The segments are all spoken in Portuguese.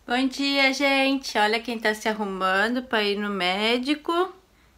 Bom dia, gente! Olha quem tá se arrumando pra ir no médico.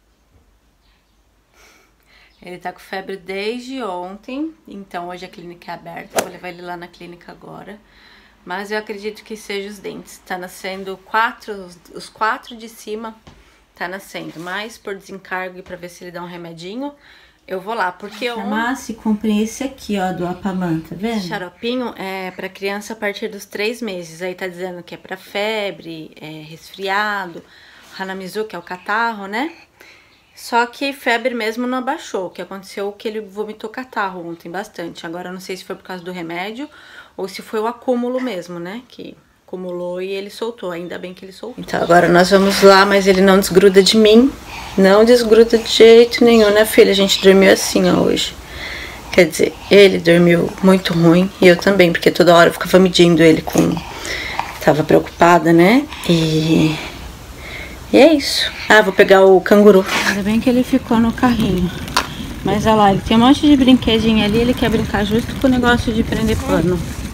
Ele tá com febre desde ontem, então hoje a clínica é aberta. Vou levar ele lá na clínica agora. Mas eu acredito que seja os dentes. Tá nascendo os quatro de cima tá nascendo. Mas por desencargo e pra ver se ele dá um remedinho, eu vou lá. Porque eu... Farmácia, comprei esse aqui, ó, do Apaman, tá vendo? Xaropinho é pra criança a partir dos 3 meses. Aí tá dizendo que é pra febre, resfriado, Hanamizu, que é o catarro, né? Só que febre mesmo não abaixou. O que aconteceu é que ele vomitou catarro ontem bastante. Agora eu não sei se foi por causa do remédio ou se foi o acúmulo mesmo, né? Que acumulou e ele soltou. Ainda bem que ele soltou. Então agora nós vamos lá, mas ele não desgruda de mim. Não desgruda de jeito nenhum, né, filha? A gente dormiu assim, ó, hoje. Quer dizer, ele dormiu muito ruim e eu também, porque toda hora eu ficava medindo ele com... Tava preocupada, né? E é isso. Ah, vou pegar o canguru. Ainda bem que ele ficou no carrinho. Mas olha lá, ele tem um monte de brinquedinho ali, ele quer brincar justo com o negócio de prender pano.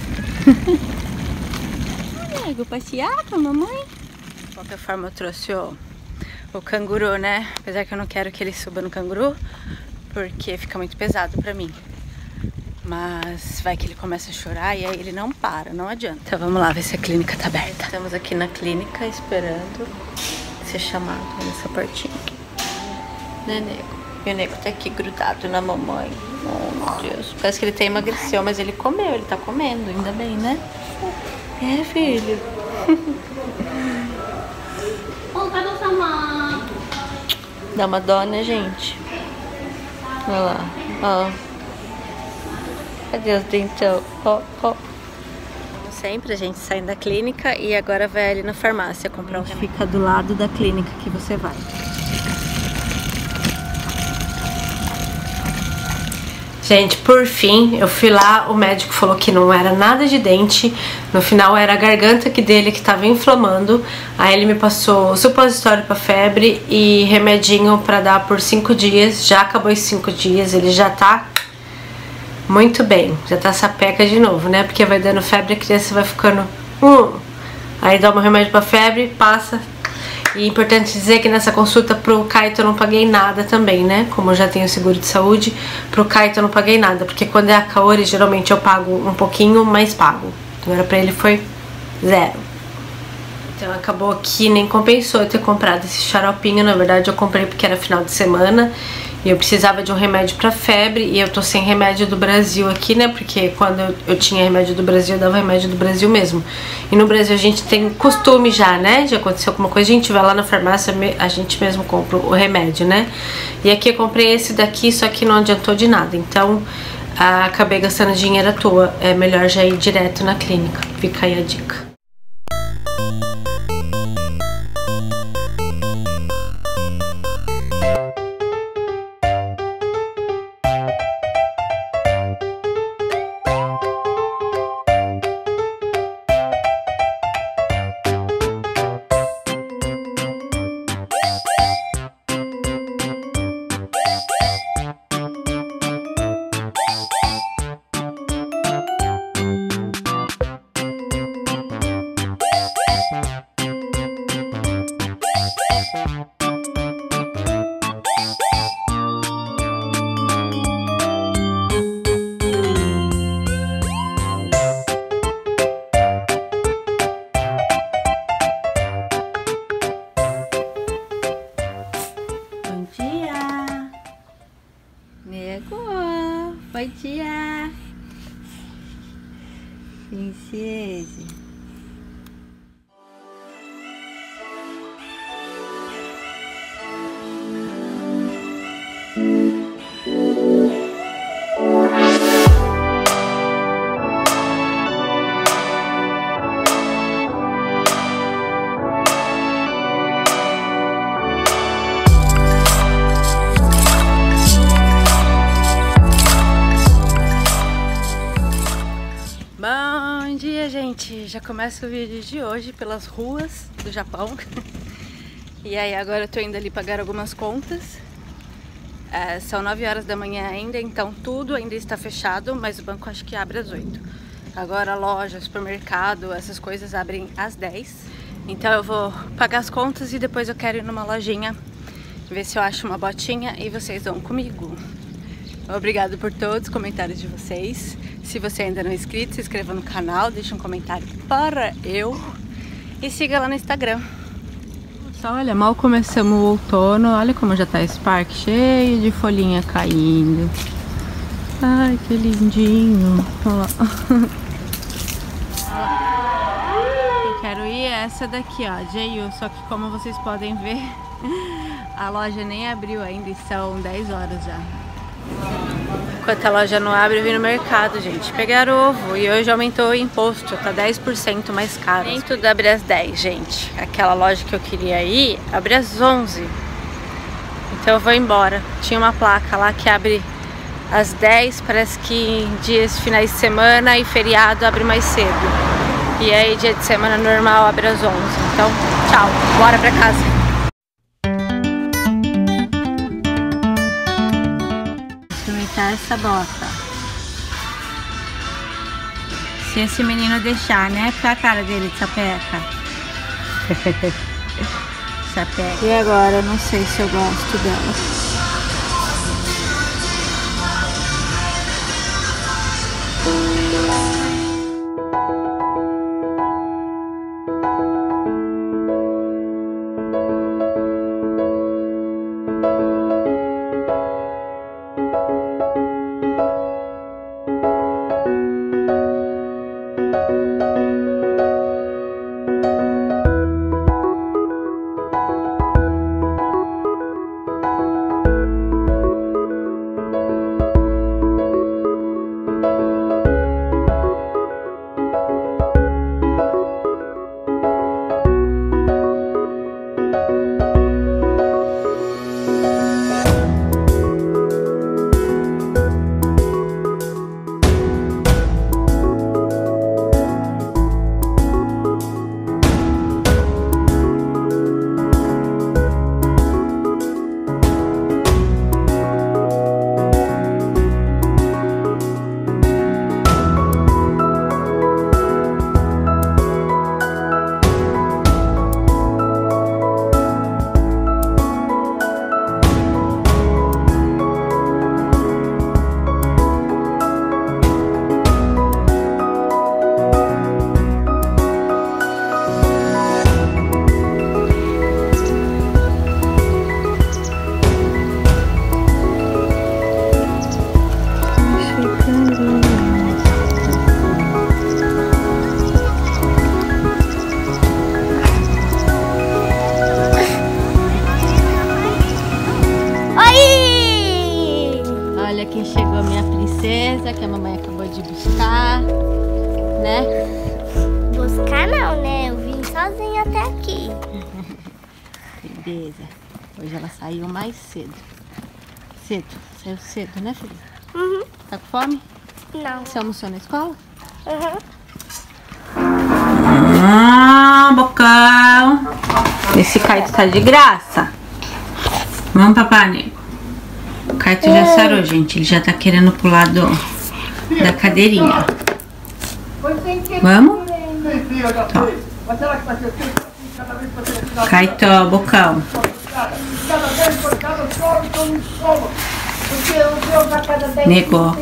Vou passear com a mamãe. De qualquer forma eu trouxe o canguru, né? Apesar que eu não quero que ele suba no canguru, porque fica muito pesado pra mim. Mas vai que ele começa a chorar e aí ele não para, não adianta. Então vamos lá ver se a clínica tá aberta. Estamos aqui na clínica esperando ser chamado nessa portinha aqui. Né, nego? E o nego tá aqui grudado na mamãe. Oh, meu Deus. Parece que ele até emagreceu, mas ele comeu, ele tá comendo, ainda bem, né? É, filho. Dá uma dó, né, gente? Olha lá, ó. Cadê os dentão? Ó, ó. Como sempre, a gente sai da clínica e agora vai ali na farmácia comprar um remédio. Fica do lado da clínica que você vai. Gente, por fim, eu fui lá, o médico falou que não era nada de dente, no final era a garganta dele que estava inflamando, aí ele me passou supositório para febre e remedinho para dar por 5 dias, já acabou os 5 dias, ele já tá muito bem, já tá sapeca de novo, né, porque vai dando febre, a criança vai ficando, aí dá um remédio para febre, passa. E é importante dizer que nessa consulta pro Kaito eu não paguei nada também, né? Como eu já tenho seguro de saúde, pro Kaito eu não paguei nada. Porque quando é a Kaori, geralmente eu pago um pouquinho, mas pago. Agora pra ele foi 0. Então acabou que nem compensou eu ter comprado esse xaropinho. Na verdade eu comprei porque era final de semana e eu precisava de um remédio pra febre. E eu tô sem remédio do Brasil aqui, né? Porque quando eu tinha remédio do Brasil, eu dava remédio do Brasil mesmo. E no Brasil a gente tem costume já, né? De acontecer alguma coisa, a gente vai lá na farmácia, a gente mesmo compra o remédio, né? E aqui eu comprei esse daqui, só que não adiantou de nada. Então acabei gastando dinheiro à toa. É melhor já ir direto na clínica. Fica aí a dica. Bom dia, princesa. Bom dia, gente! Já começa o vídeo de hoje pelas ruas do Japão. E aí agora eu tô indo ali pagar algumas contas. São 9 horas da manhã ainda, então tudo ainda está fechado, mas o banco acho que abre às 8. Agora a loja, supermercado, essas coisas abrem às 10. Então eu vou pagar as contas e depois eu quero ir numa lojinha, ver se eu acho uma botinha e vocês vão comigo. Obrigado por todos os comentários de vocês. Se você ainda não é inscrito, se inscreva no canal, deixa um comentário para eu e siga lá no Instagram. Só olha, mal começamos o outono, olha como já tá esse parque cheio de folhinha caindo. Ai, que lindinho. Olha lá. Eu quero ir essa daqui, ó, JU, só que como vocês podem ver, a loja nem abriu ainda e são 10 horas já. Enquanto a loja não abre, eu vim no mercado, gente, pegar ovo. E hoje aumentou o imposto, tá 10% mais caro. Nem tudo abre às 10, gente. Aquela loja que eu queria ir, abre às 11. Então eu vou embora. Tinha uma placa lá que abre às 10, parece que em dias, finais de semana e feriado abre mais cedo. E aí dia de semana normal abre às 11. Então, tchau, bora pra casa. Essa bota. Se esse menino deixar, né? Fica a cara dele de sapeca. Sapeca. E agora, eu não sei se eu gosto dela. Que a mamãe acabou de buscar, né? Buscar não, né? Eu vim sozinha até aqui. Beleza. Hoje ela saiu mais cedo. Saiu cedo, né, filha? Uhum. Tá com fome? Não. Você almoçou na escola? Uhum. Bocão. Esse Caio tá de graça. Vamos, papai, nego. O Caio já sarou, gente. Ele já tá querendo pular da cadeirinha. Vamos? Caio, bocão. Nego.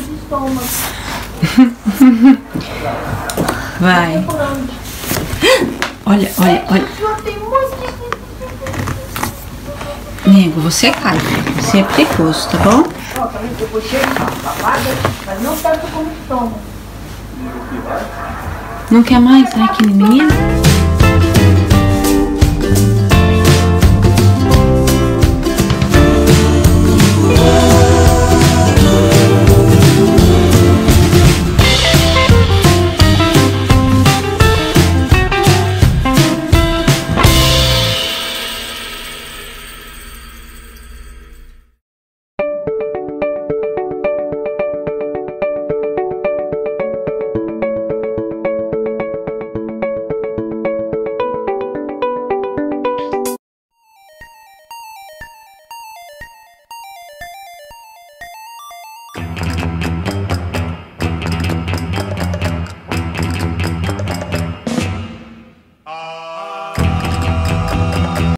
Vai. Olha. Nego, você cai. Você é perigoso, tá bom? Mas não tanto como estômago. Não quer mais? Ai, que menina.